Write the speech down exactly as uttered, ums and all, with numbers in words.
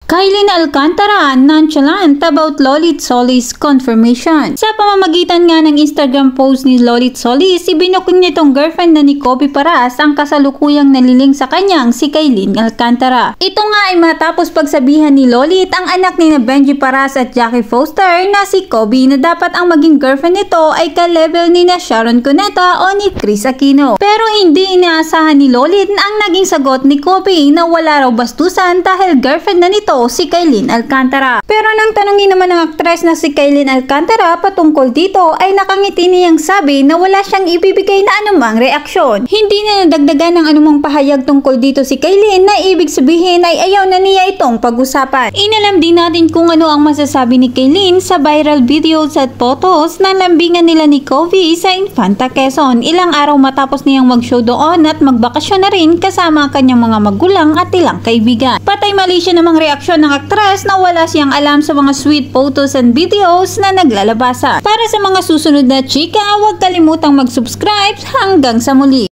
Kailin Alcantara nonchalant about Lolit Solis confirmation. Sa pamamagitan nga ng Instagram post ni Lolit Solis, ibinukod nitong girlfriend na ni Kobe Paras ang kasalukuyang naliling sa kanyang si Kailin Alcantara. Ito nga ay matapos pagsabihan ni Lolit ang anak ni na Benji Paras at Jackie Foster na si Kobe na dapat ang maging girlfriend nito ay ka-level ni na Sharon Cuneta o ni Kris Aquino. Pero hindi inaasahan ni Lolit ang naging sagot ni Kobe na wala raw bastusan dahil girlfriend na nito si Kailin Alcantara. Pero nang tanungin naman ng aktres na si Kailin Alcantara patungkol dito ay nakangiti niyang sabi na wala siyang ibibigay na anumang reaksyon. Hindi na nadagdagan ng anumang pahayag tungkol dito si Kailin na ibig sabihin ay ayaw na niya itong pag-usapan. Inalam din natin kung ano ang masasabi ni Kailin sa viral videos at photos na lambingan nila ni Kobe sa Infanta Quezon ilang araw matapos niyang mag-show doon at magbakasyon na rin kasama ang kanyang mga magulang at ilang kaibigan. Patay mali siya namang reaksyon ng aktres na wala siyang alam sa mga sweet photos and videos na naglalabasan. Para sa mga susunod na chika, huwag kalimutang mag-subscribe. Hanggang sa muli.